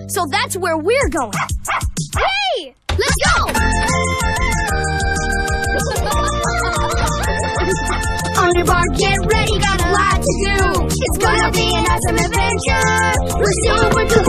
so that's where we're going. Hey! Let's go! Underbar, get ready, got a lot to do. It's gonna be an awesome adventure. We're super